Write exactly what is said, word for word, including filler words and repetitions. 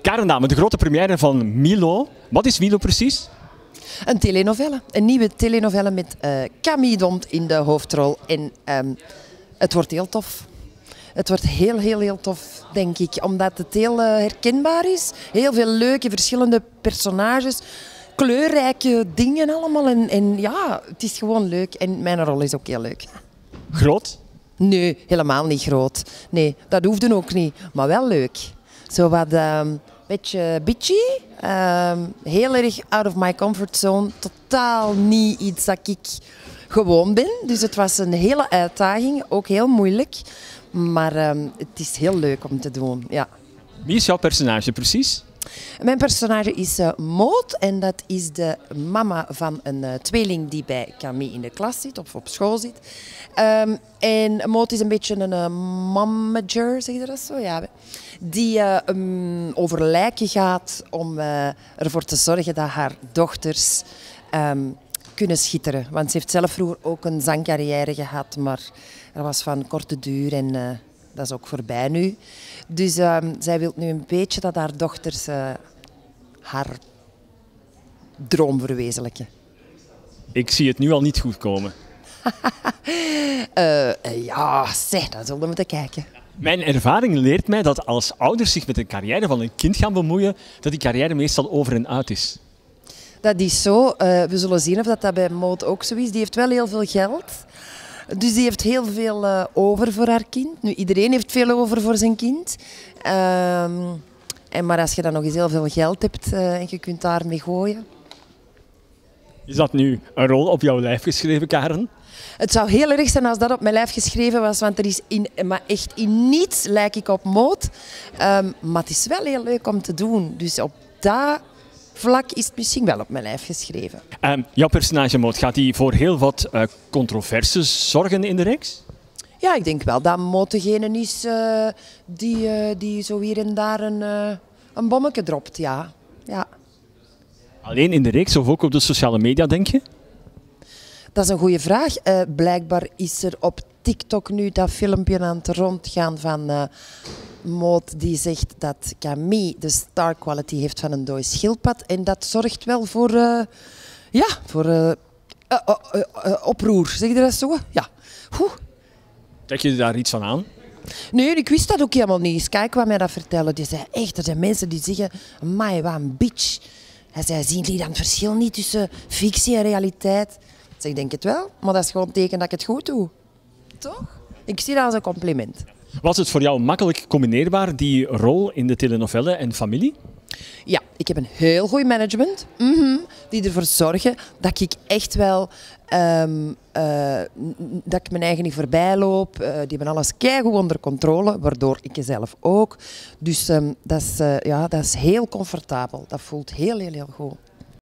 Karen Dame, de grote première van Milo. Wat is Milo precies? Een telenovelle. Een nieuwe telenovelle met uh, Camille Dont in de hoofdrol. En um, het wordt heel tof. Het wordt heel, heel, heel tof, denk ik. Omdat het heel uh, herkenbaar is. Heel veel leuke, verschillende personages. Kleurrijke dingen allemaal. En, en ja, het is gewoon leuk. En mijn rol is ook heel leuk. Groot? Nee, helemaal niet groot. Nee, dat hoefde ook niet. Maar wel leuk. Zo wat een um, beetje bitchy. Um, heel erg out of my comfort zone. Totaal niet iets dat ik gewoon ben. Dus het was een hele uitdaging. Ook heel moeilijk. Maar um, het is heel leuk om te doen. Ja. Wie is jouw personage precies? Mijn personage is uh, Maud en dat is de mama van een uh, tweeling die bij Camille in de klas zit of op school zit. Um, en Maud is een beetje een uh, momager, zeg je dat zo? Ja. Die uh, um, over lijken gaat om uh, ervoor te zorgen dat haar dochters um, kunnen schitteren. Want ze heeft zelf vroeger ook een zangcarrière gehad, maar dat was van korte duur en uh, dat is ook voorbij nu. Dus uh, zij wil nu een beetje dat haar dochters uh, haar droom verwezenlijken. Ik zie het nu al niet goed komen. uh, uh, ja, zeg, dan zullen we moeten kijken. Mijn ervaring leert mij dat als ouders zich met de carrière van een kind gaan bemoeien, dat die carrière meestal over en uit is. Dat is zo. Uh, we zullen zien of dat, dat bij Maud ook zo is. Die heeft wel heel veel geld. Dus die heeft heel veel uh, over voor haar kind. Nu, iedereen heeft veel over voor zijn kind. Um, en maar als je dan nog eens heel veel geld hebt uh, en je kunt daarmee gooien. Is dat nu een rol op jouw lijf geschreven, Karen? Het zou heel erg zijn als dat op mijn lijf geschreven was, want er is in, maar echt in niets lijk ik op Maud. Um, maar het is wel heel leuk om te doen. Dus op dat vlak is het misschien wel op mijn lijf geschreven. Um, jouw personage Maud, gaat die voor heel wat uh, controverses zorgen in de reeks? Ja, ik denk wel dat Maud degene is uh, die, uh, die zo hier en daar een, uh, een bommetje dropt. Ja. Ja. Alleen in de reeks of ook op de sociale media, denk je? Dat is een goede vraag. Uh, blijkbaar is er op TikTok nu dat filmpje aan het rondgaan van uh, Maud die zegt dat Camille de star quality heeft van een dooi schildpad. En dat zorgt wel voor, uh, ja, voor uh, uh, uh, uh, uh, oproer. Zeg je dat zo? Ja. Oeh. Trek je daar iets van aan? Nee, ik wist dat ook helemaal niet. Sky kwam mij dat vertellen. Die zei echt, er zijn mensen die zeggen, amai, wat een bitch. Hij zei, zien jullie dan het verschil niet tussen fictie en realiteit? Dus ik denk het wel, maar dat is gewoon een teken dat ik het goed doe. Toch? Ik zie dat als een compliment. Was het voor jou makkelijk combineerbaar, die rol in de telenovelle en familie? Ja, ik heb een heel goed management mm-hmm, die ervoor zorgen dat ik echt wel um, uh, dat ik mijn eigen niet voorbij loop. Uh, die hebben alles keigoed onder controle, waardoor ik zelf ook. Dus um, dat, is, uh, ja, dat is heel comfortabel. Dat voelt heel, heel, heel goed.